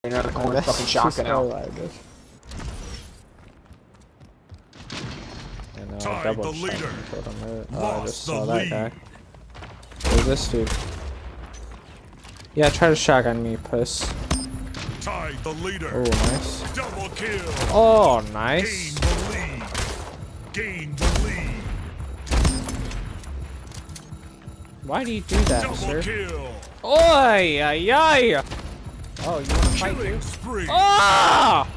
out of the corner, fucking shotgun out. Tied the leader. Oh, I just saw that guy. Who's this dude? Yeah, try to shotgun me, puss. Tied the leader. Oh, nice. Double kill. Oh, nice. Gain the lead. Gain the lead. Why do you do that, Double sir? Kill. Oi, ay, ay. Oh, you wanna fight, dude? Spree. Ah!